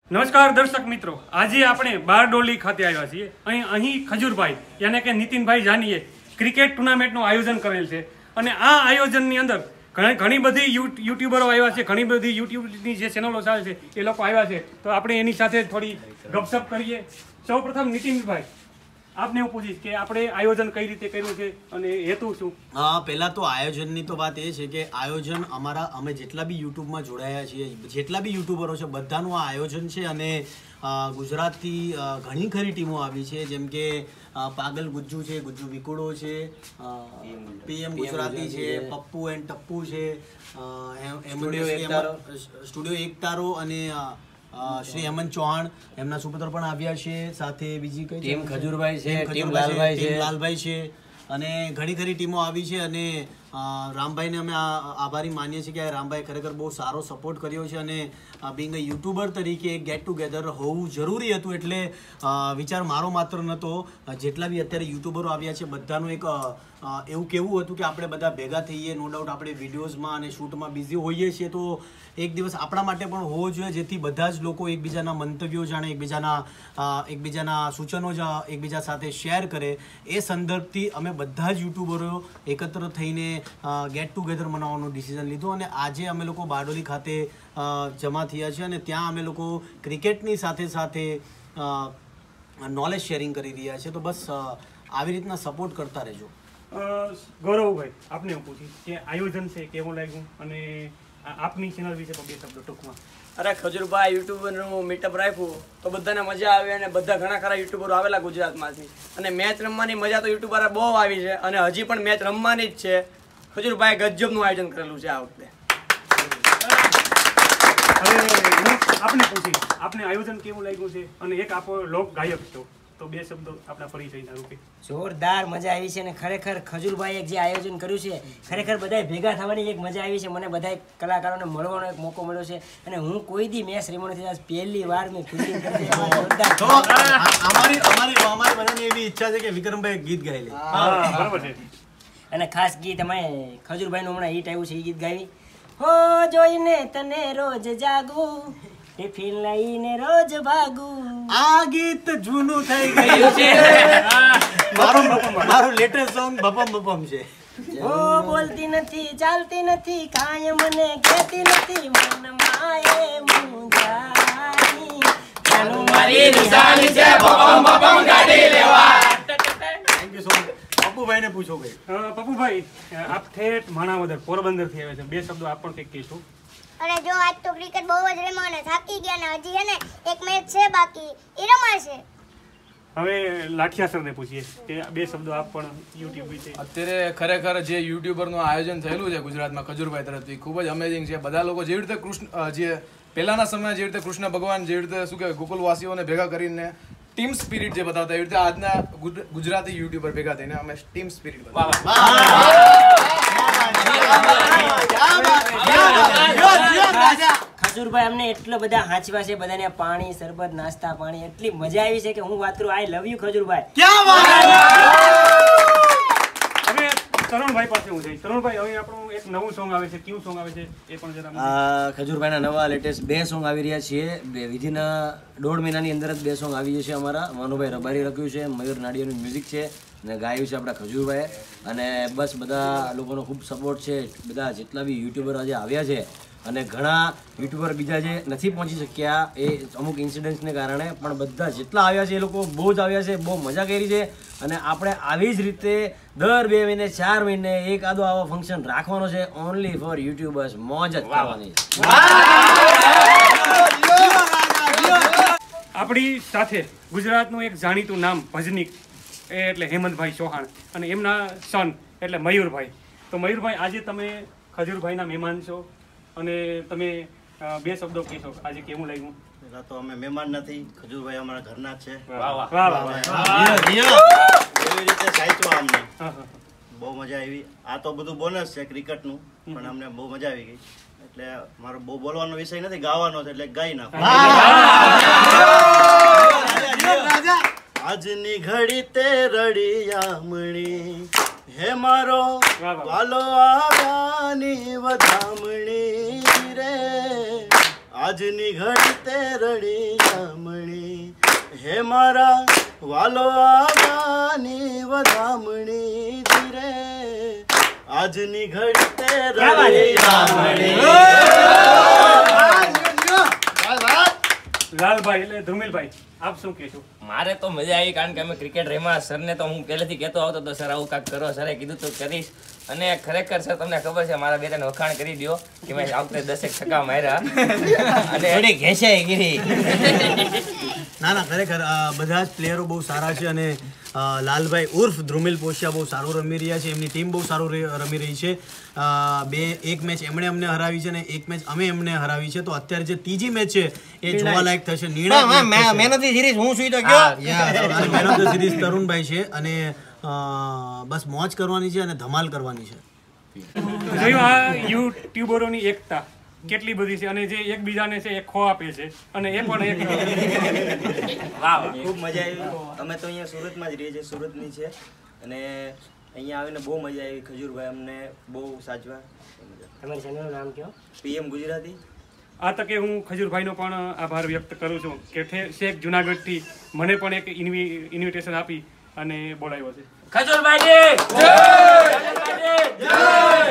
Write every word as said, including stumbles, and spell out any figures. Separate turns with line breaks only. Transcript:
નમસ્કાર દર્શક મિત્રો, આજે આપણે બારડોલી ખાતે આવ્યા છીએ. અહીં અહીં ખજૂરભાઈ યાને કે નીતિનભાઈ જાનીએ ક્રિકેટ ટુર્નામેન્ટનું આયોજન કરેલ છે અને આ આયોજનની અંદર ઘણી ઘણી બધી યુટ્યુબરો આવ્યા છે, ઘણી બધી યુટ્યુબની જે ચેનલો ચાલે છે એ લોકો આવ્યા છે. તો આપણે એની સાથે થોડી ગપસપ કરીએ. સૌપ્રથમ નીતિનભાઈ, આપને હું પૂછીશ કે આપણે આયોજન કઈ રીતે કર્યું છે અને હેતુ શું?
હા, પહેલા તો આયોજનની તો વાત એ છે કે આયોજન અમારા અમે જેટલા બી યુટ્યુબમાં જોડાયા છીએ, જેટલા બી યુટ્યુબરો છે બધાનું આ આયોજન છે. અને ગુજરાતથી ઘણી ખરી ટીમો આવી છે, જેમ કે પાગલ ગુજ્જુ છે, ગુજ્જુ વિકુડો છે, પીએમ ગુજરાતી છે, પપ્પુ એન્ડ ટપ્પુ છે, સ્ટુડિયો એક તારો અને શ્રી હેમંત ચૌહાણ એમના સુપુત્ર પણ આવ્યા છે. સાથે બીજી કઈ
ટીમ ખજૂરભાઈ છે, ટીમ લાલભાઈ છે,
લાલભાઈ છે અને ઘણી ખરી ટીમો આવી છે. અને રામભાઈને અમે આભારી માનીએ છીએ કે રામભાઈ ખરેખર બહુ સારો સપોર્ટ કર્યો છે. અને બિંગ અ યુટ્યુબર તરીકે એક ગેટ ટુગેધર હોવું જરૂરી હતું. એટલે વિચાર મારો માત્ર નહોતો, જેટલા બી અત્યારે યુટ્યુબરો આવ્યા છે બધાનું એક એવું કેવું હતું કે આપણે બધા ભેગા થઈએ. નો ડાઉટ આપણે વિડીયોઝમાં અને શૂટમાં બિઝી હોઈએ છીએ, તો એક દિવસ આપણા માટે પણ હોવો જોઈએ, જેથી બધા જ લોકો એકબીજાના મંતવ્યો જાણે, એકબીજાના એકબીજાના સૂચનો જ એકબીજા સાથે શેર કરે. એ સંદર્ભથી અમે બધા જ યુટ્યુબરો એકત્ર થઈને ગેટ ટુગેધર મનાવવાનું ડિસિઝન લીધું. અને આજે અમે લોકો બારડોલી ખાતે જમા થયા છે અને ત્યાં અમે લોકો ક્રિકેટની સાથે સાથે નોલેજ શેરિંગ કરી રહ્યા છે. તો બસ આવી રીતના સપોર્ટ કરતા રહેજો.
ગૌરવભાઈ, આપને હું પૂછીશ કે આયોજન છે કેવું લાગ્યું અને આપની ચેનલ વિશે બે શબ્દો ટૂંકમાં.
અરે ખજૂરભાઈ યુટ્યુબરનું મીટઅપ રાખ્યું તો બધાને મજા આવી અને બધા ઘણા ખરા યુટ્યુબરો આવેલા ગુજરાતમાંથી. અને મેચ રમવાની મજા તો યુટ્યુબર બહુ આવી છે અને હજી પણ મેચ રમવાની જ છે. ખજૂરભાઈ ગજબનું આયોજન કરેલું છે આ વખતે.
હવે આપને પૂછીશ, આપને આયોજન કેવું લાગ્યું છે અને એક આપો લોક ગાયક છો, તો બે શબ્દો આપણા પરિચયના રૂપે.
જોરદાર મજા આવી છે અને ખરેખર ખજૂરભાઈ એક જે આયોજન કર્યું છે, ખરેખર બધા ભેગા થવાની એક મજા આવી છે. મને બધા કલાકારોને મળવાનો એક મોકો મળ્યો છે અને હું કોઈ દી મેચ રમ્યો નથી, આજ પહેલી વાર મેં ફિલ્ડિંગ કરી.
અમારી અમારી અમારી બધાની એવી ઈચ્છા છે કે વિક્રમભાઈ ગીત ગાઈ લે.
હા, બરાબર છે.
અને ખાસ ગીત અમે ખજૂરભાઈનું હમણાં હિટ આવ્યું છે, એ ગીત ગાવી. હો જોઈને તને રોજ જાગું, ટિફિન લઈને રોજ ભાગું.
આ ગીત જૂનું થઈ ગયું છે. મારું મારું લેટેસ્ટ સોંગ બપમ બપમ છે.
હો બોલતી નથી, ચાલતી નથી, કાંઈ મને કહેતી નથી, મન માએ મુંજાઈ જાનું મારી નિશાની છે, બપમ બપમ ગાડી લેવા.
Thank you so much. પપ્પુભાઈને પૂછો ભાઈ.
પપ્પુભાઈ, આપ ઠેઠ માણાવદર પોરબંદર થી આવ્યા છે, બે શબ્દો આપ પણ કંઈક કહેશો?
અરે જો આજ તો ક્રિકેટ બહુ જ રમ્યો ને થાકી ગયા ને હજી હે ને એક મેચ છે બાકી, એ રમાશે.
હવે લાઠિયા સરને પૂછીએ કે બે શબ્દો આપ પણ યુટ્યુબ વિશે.
અત્યારે ખરેખર જે યુટ્યુબરનું આયોજન થયેલું છે ગુજરાતમાં ખજૂરભાઈ તરફથી ખૂબ જ અમેઝિંગ છે. બધા લોકો જેવી રીતે કૃષ્ણ જે પહેલાના સમયમાં જેવી રીતે કૃષ્ણ ભગવાન જેવી રીતે શું કહેવાય ગોકુલવાસીઓને ભેગા કરીને ટીમ સ્પિરિટ જે બતાવતા, એવી રીતે આજના ગુજરાતી યુટ્યુબર ભેગા થઈને અમે ટીમ સ્પિરિટ
ખજૂરભાઈ અમને એટલા બધા હાંચવા છે, બધાને પાણી શરબત નાસ્તા પાણી એટલી મજા આવી છે કે હું વાત કરું. I love you Khajurbhai.
હવે તરુણભાઈ પાસે હું જઈશ. તરુણભાઈ, હવે આપણું એક નવું સોંગ આવે છે, કયું સોંગ આવે છે એ પણ જરા.
ખજૂરભાઈના નવા લેટેસ્ટ બે સોંગ આવી રહ્યા છીએ. બે વિધિન દોઢ મહિનાની અંદર જ બે સોંગ આવી જશે. અમારા મનુભાઈ રબારી લખ્યું છે, મયુર નાડિયાનું મ્યુઝિક છે અને ગાયું છે આપણા ખજૂરભાઈએ. અને બસ બધા લોકોનો ખૂબ સપોર્ટ છે. બધા જેટલા બી યુટ્યુબર આજે આવ્યા છે અને ઘણા યુટ્યુબર બીજા જે નથી પહોંચી શક્યા એ અમુક ઇન્સિડન્ટ્સને કારણે, પણ બધા જેટલા આવ્યા છે એ લોકો બહુ જ આવ્યા છે, બહુ મજા કરી છે. અને આપણે આવી જ રીતે દર બે મહિને ચાર મહિને એક આદો આવો ફંક્શન રાખવાનો છે, ઓનલી ફોર યુટ્યુબર્સ. મોજ જ કરવાની.
આપણી સાથે ગુજરાતનું એક જાણીતું નામ ભજનીક એટલે હેમંતભાઈ ચૌહાણ અને એમના સન એટલે મયુરભાઈ. તો મયુરભાઈ, આજે તમે ખજૂરભાઈના મહેમાન છો અને તમે બે શબ્દો કહેશો આજે કેવું લાગ્યું?
પેલા તો અમે મહેમાન નથી, ખજૂરભાઈ અમારા ઘરના જ છે. એવી રીતે સાચવા અમને બહુ મજા આવી. આ તો બધું બોનસ છે ક્રિકેટનું, પણ અમને બહુ મજા આવી ગઈ. એટલે મારો બહુ બોલવાનો વિષય નથી, ગાવાનો છે એટલે ગાઈ નાખો. આજની ઘડી તે રડિયામણી હે મારો વાલો આવ્યાની વધામણી રે,
આજની ઘડી તે રડી જામણી હે મારા વાલો આગાની વધામણી ધીરે આજની ઘડી તે રડી જામણી
લાલભાઈ એટલે ધ્રુમિલભાઈ આપ શું કહેશો?
મારે તો મજા આવી કારણ કે અમે ક્રિકેટ રમ્યા. સરને તો હું પહેલેથી કહેતો આવતો તો સર આવું કાંઈક કરો. સરે કીધું તો કરીશ. અને ખરેખર સર તમને ખબર છે મારા બે ત્રણ વખાણ કરી દો કે મેં આ વખતે દસેક છક્કા માર્યા અને
થોડી ઘેસાઈ ગઈ.
ના ના ખરેખર અ, બધા જ પ્લેયરો બહુ સારા છે અને અ, લાલભાઈ ઉર્ફ ધ્રુમિલ પોશિયા બહુ સારું રમી રહ્યા છે. એમની ટીમ બહુ સારું રે- રમી રહી છે. અ, બે એક મેચ એમણે અમને હરાવી છે અને એક મેચ અમે એમને હરાવી છે. તો અત્યારે જે ત્રીજી મેચ છે એ જોવાલાયક થશે. નિર્ણાયક match થશે.
મહેનતની સિરીઝ હું સુઈ તો ગયો.
Yeah, so આજે man of the series તરુણભાઈ છે અને અ, બસ મોજ કરવાની છે અને ધમાલ કરવાની છે.
જોયું આ યુટ્યુબરોની એકતા કેટલી બધી છે અને જે એકબીજાને છે એ ખો આપે છે અને એ પણ એક
ખૂબ મજા આવી. અમે તો અહીંયા સુરતમાં જ રહીએ છીએ, સુરતની છે અને અહીંયા આવીને બહુ મજા આવી. ખજૂરભાઈ અમને બહુ સાચવા.
તમારી ચેનલનું નામ કયો?
પીએમ ગુજરાતી.
આ તકે હું ખજૂરભાઈનો પણ આભાર વ્યક્ત કરું છું કે ઠે- શેખ જુનાગઢથી મને પણ એક ઇન્વી ઇન્વિટેશન આપી અને બોલાવ્યો છે.
ખજૂરભાઈ